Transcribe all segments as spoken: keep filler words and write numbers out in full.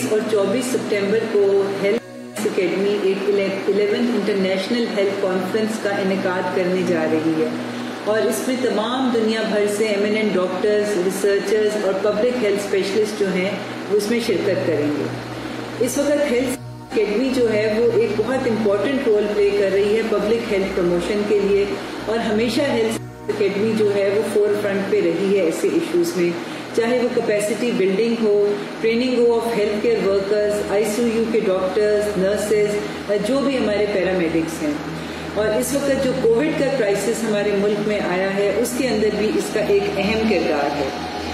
اور چوبیس سپٹمبر کو ہیلتھ اکیڈمی ایک الیونتھ انٹرنیشنل ہیلتھ کانفرنس کا انعقاد کرنے جا رہی ہے اور اس میں تمام دنیا بھر سے ایمیننٹ ڈاکٹرز، ریسرچرز اور پبلک ہیلتھ اسپیشلسٹ جو ہیں وہ اس میں شرکت کریں گے۔ اس وقت ہیلتھ اکیڈمی جو ہے وہ ایک بہت امپورٹنٹ رول پلے کر رہی ہے پبلک ہیلتھ پروموشن کے لیے، اور ہمیشہ ہیلتھ اکیڈمی جو ہے وہ فور فرنٹ پہ رہی ہے ایسے ایشوز میں، چاہے وہ کیپیسٹی بلڈنگ ہو، ٹریننگ ہو of health care workers, I C U کے ڈاکٹرز، نرسز، جو بھی ہمارے پیرامیڈکس ہیں۔ اور اس وقت جو کووڈ کا کرائسس ہمارے ملک میں آیا ہے اس کے اندر بھی اس کا ایک اہم کردار ہے۔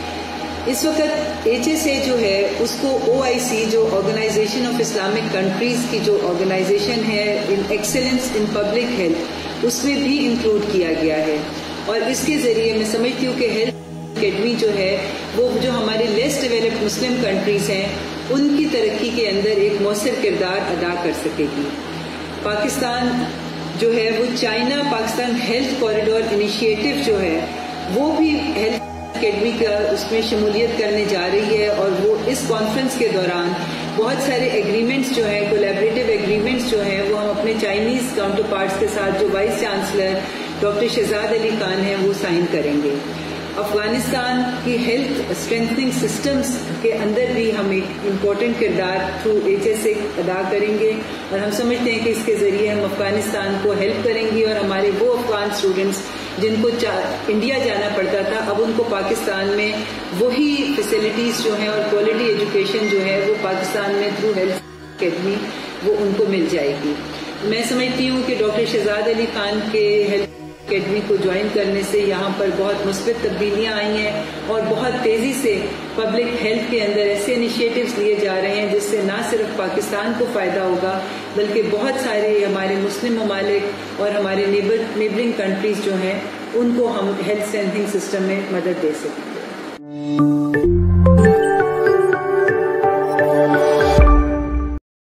اس وقت ایچ ایس اے جو ہے اس کو او آئی سی جو آرگنائزیشن آف اسلامک کنٹریز کی جو آرگنائزیشن ہے in excellence in public health, اس میں بھی انکلوڈ کیا گیا ہے، اور اس کے ذریعے میں سمجھتی ہوں کہ ہیلتھ اکیڈمی جو ہے وہ جو ہمارے لیس ڈیولپڈ مسلم کنٹریز ہیں ان کی ترقی کے اندر ایک مؤثر کردار ادا کر سکے گی۔ پاکستان جو ہے وہ China Pakistan health corridor initiative جو ہے وہ بھی ہیلتھ اکیڈمی کا اس میں شمولیت کرنے جا رہی ہے، اور وہ اس کانفرنس کے دوران بہت سارے ایگریمنٹس جو ہیں، کولیبریٹو ایگریمنٹس جو ہیں وہ ہم اپنے چائنیز کاؤنٹر پارٹس کے ساتھ جو vice chancellor doctor Shahzad Ali Khan ہیں وہ سائن کریں گے۔ افغانستان کی ہیلتھ اسٹرینتھنگ سسٹمز کے اندر بھی ہم ایک امپورٹنٹ کردار تھرو ایچ ایس اے ادا کریں گے، اور ہم سمجھتے ہیں کہ اس کے ذریعے ہم افغانستان کو ہیلپ کریں گے، اور ہمارے وہ افغان اسٹوڈنٹس جن کو انڈیا جانا پڑتا تھا اب ان کو پاکستان میں وہی فیسلٹیز جو ہیں اور کوالٹی ایجوکیشن جو ہے وہ پاکستان میں تھرو ہیلتھ اکیڈمی وہ ان کو مل جائے گی۔ میں سمجھتی ہوں کہ ڈاکٹر شہزاد علی خان کے ہیلتھ اکیڈمی کو جوائن کرنے سے یہاں پر بہت مثبت تبدیلیاں آئی ہیں، اور بہت تیزی سے پبلک ہیلتھ کے اندر ایسے انیشیٹوز لیے جا رہے ہیں جس سے نہ صرف پاکستان کو فائدہ ہوگا بلکہ بہت سارے ہمارے مسلم ممالک اور ہمارے نیبرنگ کنٹریز جو ہیں ان کو ہم ہیلتھ اسٹرینتھنگ سسٹم میں مدد دے سکیں گے۔